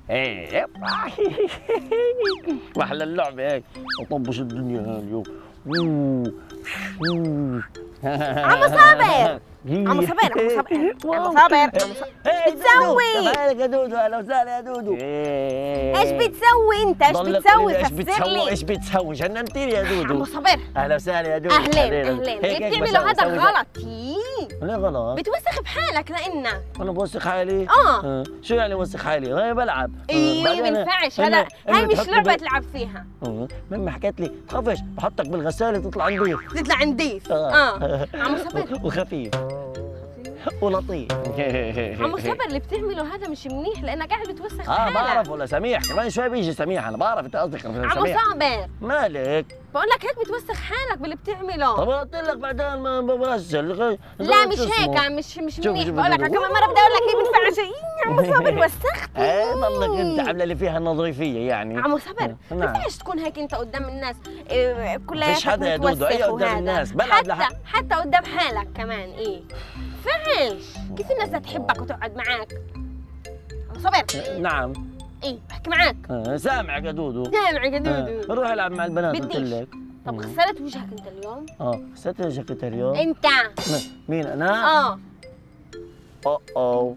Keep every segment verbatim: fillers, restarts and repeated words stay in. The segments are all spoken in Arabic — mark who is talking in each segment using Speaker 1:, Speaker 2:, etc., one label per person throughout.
Speaker 1: ايه محلى اللعبة هيك وطبش الدنيا اليوم.
Speaker 2: عمو صابر عمو صابر عمو صابر عمو صابر ايش بتسوي؟
Speaker 1: مالك يا دودو؟ اهلا وسهلا يا دودو.
Speaker 2: ايش بتسوي انت؟ ايش بتسوي؟
Speaker 1: ايش
Speaker 2: فسر
Speaker 1: بتسوي؟
Speaker 2: لي.
Speaker 1: ايش بتسوي؟ جننتيني يا دودو.
Speaker 2: عمو صابر
Speaker 1: اهلا وسهلا يا دودو.
Speaker 2: اهلين اهلين اللي بتعمله هذا غلط.
Speaker 1: ليه غلط؟
Speaker 2: بتوسخ بحالك لانك
Speaker 1: انا بوسخ حالي؟
Speaker 2: اه
Speaker 1: شو يعني وسخ حالي؟ انا بلعب.
Speaker 2: ايوه ما ينفعش. هلا هاي مش لعبة تلعب فيها.
Speaker 1: ماما حكت لي تخافش بحطك بالغسالة تطلع نظيف.
Speaker 2: تطلع نظيف. اه عمو صابر
Speaker 1: وخفيف ولطيف.
Speaker 2: عمو صابر اللي بتعمله هذا مش منيح لانك قاعد بتوسخ
Speaker 1: اه
Speaker 2: حالك.
Speaker 1: بعرف ولا سميح كمان شوي بيجي سميح. انا بعرف انت قصدك سميح.
Speaker 2: عمو صابر
Speaker 1: مالك؟
Speaker 2: بقول لك هيك بتوسخ حالك باللي بتعمله.
Speaker 1: طب قلت لك بعدين ما بغسل.
Speaker 2: لا مش هيك مش مش منيح. بقول لك كمان مره بدي اقول لك هي بتنفعش. يا عمو صابر وسختي.
Speaker 1: ايه ضلك انت عامله اللي فيها النظيفيه يعني.
Speaker 2: عمو صابر ما ينفعش تكون هيك انت قدام الناس إيه كلها.
Speaker 1: فيش حدا يا دودو. اي قدام الناس بلعب
Speaker 2: حتى حتى قدام حالك كمان. ايه فعش كيف الناس تحبك وتقعد معك؟ عمو صابر.
Speaker 1: نعم.
Speaker 2: ايه بحكي معك.
Speaker 1: آه سامعك يا دودو.
Speaker 2: سامعك يا دودو.
Speaker 1: آه روح العب مع البنات قلت
Speaker 2: بديش.
Speaker 1: لك.
Speaker 2: طب غسلت وجهك انت اليوم؟
Speaker 1: اه غسلت وجهك اليوم؟
Speaker 2: انت.
Speaker 1: مين انا؟
Speaker 2: اه
Speaker 1: اوه اوه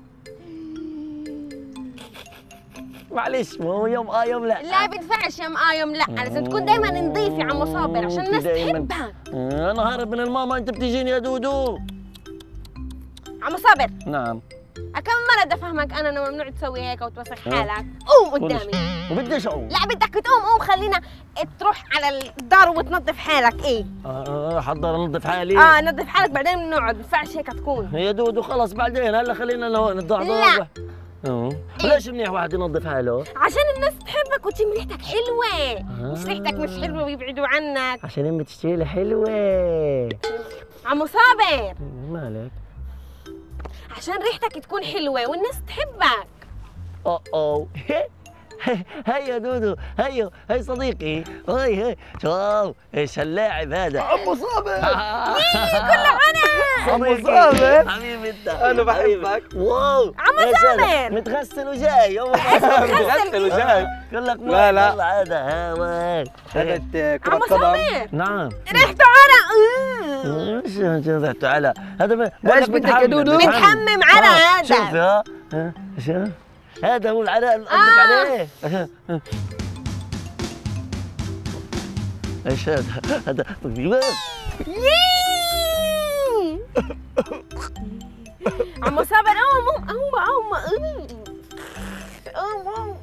Speaker 1: معلش ما هو يوم اه يوم لا.
Speaker 2: لا بينفعش يوم اه يوم لا. لازم تكون دائما نظيف يا عمو صابر عشان الناس تحبك.
Speaker 1: انا هارب من الماما انت بتجيني يا دودو.
Speaker 2: عمو صابر.
Speaker 1: نعم.
Speaker 2: كم مرة بدي افهمك انا انه ممنوع تسوي هيك وتوسخ حالك. قوم قدامي.
Speaker 1: وبديش اقوم.
Speaker 2: لا بدك تقوم. قوم خلينا تروح على الدار وتنظف حالك. ايه
Speaker 1: اه حضر انظف حالي.
Speaker 2: اه نظف حالك بعدين بنقعد. ما ينفعش هيك تكون
Speaker 1: يا دودو. خلص بعدين هلا خلينا لهون نضع
Speaker 2: لا.
Speaker 1: اه ليش منيح واحد ينظف حاله؟
Speaker 2: عشان الناس تحبك وتشم ريحتك حلوة. آه. مش ريحتك مش حلوة ويبعدوا عنك.
Speaker 1: عشان امي تشتري لي حلوة.
Speaker 2: عمو صابر
Speaker 1: مالك؟
Speaker 2: عشان ريحتك تكون حلوة والناس تحبك.
Speaker 1: اوه اوه هيا يا دودو. هيا هي صديقي. هي هي شوف ايش هاللاعب هذا.
Speaker 3: عمو صابر.
Speaker 2: كله انا.
Speaker 3: عمو صابر
Speaker 1: حبيبي انت.
Speaker 3: انا بحبك.
Speaker 1: واو
Speaker 2: عمو صابر
Speaker 1: متغسل وجاي.
Speaker 3: متغسل وجاي.
Speaker 1: كلك
Speaker 3: لا لا
Speaker 1: هذا هذا
Speaker 3: هذا كرة
Speaker 2: عمو
Speaker 3: قدم.
Speaker 2: صابر
Speaker 1: نعم.
Speaker 2: ريحته عرق.
Speaker 1: ايش ريحته على هذا؟
Speaker 3: ايش بدك يا دودو؟
Speaker 2: متحمم عرق هذا.
Speaker 1: شوف ها شوف هذا هو العرق اللي قصدك عليه. ايش هذا؟ هذا
Speaker 2: عمو صابر قوم قوم قوم قوم قوم.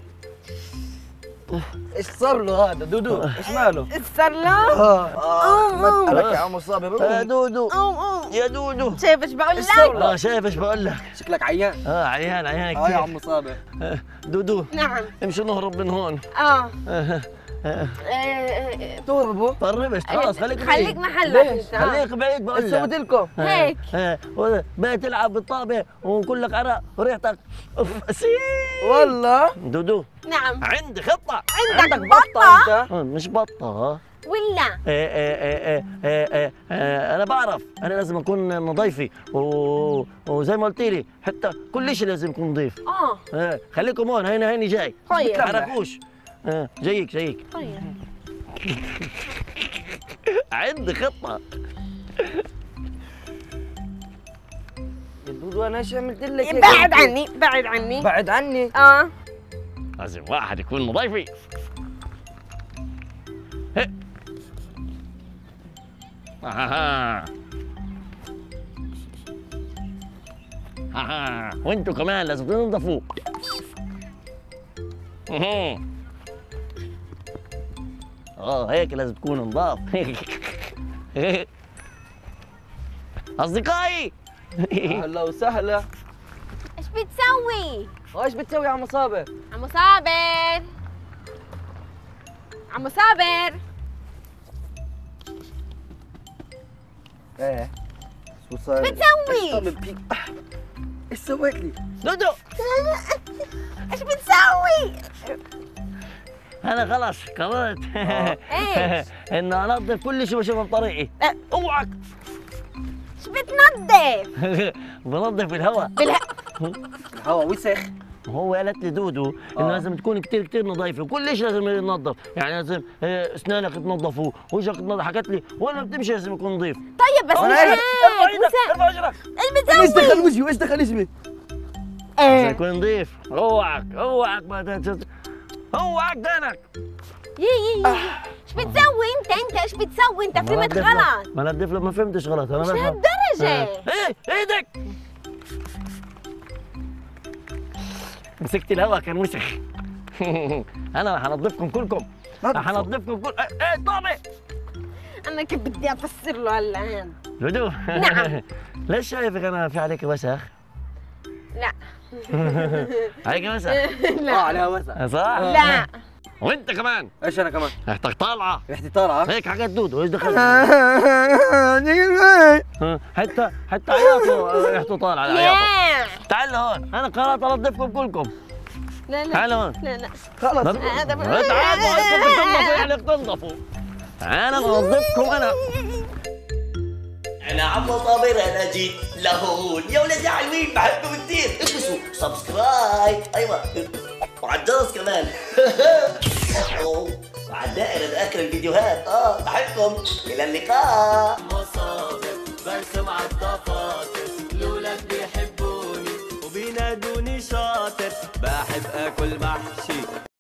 Speaker 3: ايش صار له هذا دودو؟ ايش ماله؟
Speaker 2: صار له؟
Speaker 3: اه اه مسألك يا عمو صابر.
Speaker 1: يا دودو
Speaker 2: قوم قوم.
Speaker 1: يا دودو
Speaker 2: شايف ايش بقول
Speaker 3: إيش صار
Speaker 2: لك؟
Speaker 3: له؟
Speaker 1: اه شايف ايش بقول لك.
Speaker 3: شكلك عيان.
Speaker 1: اه عيان عيان
Speaker 3: اه يا
Speaker 1: كثير.
Speaker 3: عمو صابر.
Speaker 1: دودو
Speaker 2: نعم.
Speaker 1: امشي نهرب من هون.
Speaker 2: اه
Speaker 3: تهربوا؟
Speaker 1: قربت خلاص خليك بعيد.
Speaker 2: خليك محلك
Speaker 3: ليش؟
Speaker 2: انت.
Speaker 1: خليك بعيد بقول
Speaker 3: ايش
Speaker 1: لك.
Speaker 3: سويت لكم؟
Speaker 2: هيك.
Speaker 1: بقى تلعب بالطابه وكلك عرق وريحتك اوف سي.
Speaker 3: والله
Speaker 1: دودو
Speaker 2: نعم.
Speaker 1: عندي خطه.
Speaker 2: عندك
Speaker 3: بطة
Speaker 2: بطة
Speaker 3: انت.
Speaker 1: آه، مش بطه.
Speaker 2: ولا؟
Speaker 1: إيه إيه إيه إيه إيه إيه انا بعرف انا لازم اكون نظيفي و... وزي ما قلت لي حتى كل شيء لازم يكون نظيف.
Speaker 2: اه
Speaker 1: إيه خليكم هون. هينا هيني جاي.
Speaker 2: طيب.
Speaker 1: ما تحركوش. إيه جايك جايك.
Speaker 2: طيب.
Speaker 1: عندي خطه.
Speaker 3: يا دودو انا ايش عملت لك هيك؟
Speaker 2: بعد عني بعد عني.
Speaker 3: بعد عني.
Speaker 2: اه
Speaker 1: لازم واحد يكون نظيفي. هي. آها. آها. وانتوا كمان لازم تنظفوا. اها. اه هيك لازم تكون نظاف. اصدقائي
Speaker 3: اهلا وسهلا.
Speaker 2: ايش بتسوي؟
Speaker 3: وايش بتسوي يا عمو صابر؟
Speaker 2: عمو صابر عمو صابر.
Speaker 3: ايه شو صار؟
Speaker 2: بتسوي؟
Speaker 3: ايش فيك؟ ايش سويت لي؟
Speaker 1: دودو
Speaker 2: ايش بتسوي؟
Speaker 1: انا خلاص قررت
Speaker 2: ايش؟
Speaker 1: انه انظف كل شيء بشوفه بطريقي. اوعك.
Speaker 2: ايش بتنظف؟
Speaker 1: بنظف الهواء.
Speaker 2: بالها
Speaker 3: الهواء وسخ.
Speaker 1: هو قالت لي دودو انه
Speaker 3: آه.
Speaker 1: لازم تكون كتير كتير نظيفه، وكل شيء لازم يتنظف، يعني لازم آه، اسنانك تنظفوا، وجهك تنظف، حكت لي ولا بتمشي لازم يكون نظيف.
Speaker 2: طيب بس مش
Speaker 3: أنا
Speaker 2: هيك
Speaker 1: ارفع ايدك،
Speaker 2: مسا-
Speaker 1: ارفع اجرك
Speaker 3: ايش دخل
Speaker 2: المتزوج
Speaker 3: وجهي وايش دخل اسمي؟
Speaker 1: عشان
Speaker 2: ايه
Speaker 1: يكون نظيف. اوعك اوعك ما تنسى- اوعك دانك.
Speaker 2: يي يي يي ايش بتسوي انت انت ايش بتسوي انت فهمت غلط
Speaker 1: ما ندف ما فهمتش غلط انا
Speaker 2: مش
Speaker 1: بفهم.
Speaker 2: لهالدرجة
Speaker 1: ايه ايدك مسكت الهواء كان وسخ. انا هنضفكم كلكم، هنضفكم كل ايه إيه، طابق.
Speaker 2: انا كيف بدي افسر له هلا هاد
Speaker 1: دودو
Speaker 2: نعم.
Speaker 1: ليش شايفك انا في عليك وسخ؟
Speaker 2: لا
Speaker 1: عليك وسخ
Speaker 3: اه
Speaker 2: لا
Speaker 3: عليها وسع.
Speaker 1: صح؟
Speaker 2: لا
Speaker 1: وانت كمان
Speaker 3: ايش انا كمان؟
Speaker 1: ريحتك طالعه
Speaker 3: ريحتي طالعه.
Speaker 1: هيك حكت دودو ايش دخل؟ حتى حتى عياطه ريحته طالعه على عياطه.
Speaker 2: ياه
Speaker 1: تعال لهون انا قررت انظفكم كلكم.
Speaker 2: لا لا
Speaker 1: تعال هون
Speaker 2: لا لا
Speaker 3: خلص.
Speaker 2: هذا
Speaker 1: تعالوا انتم تنظفوا يعني تنظفوا. انا بنظفكم انا.
Speaker 4: انا عمو صابر انا جيت لهون يا ولاد يا حلوين بحبكم كثير ادرسوا سبسكرايب ايوه وعلى الجرس كمان. وعلى الدائرة بآخر الفيديوهات اه بحبكم الى اللقاء. مصابر برسم على الضفاطر الولاد بيحبوني وبينادوني شاطر بحب اكل محشي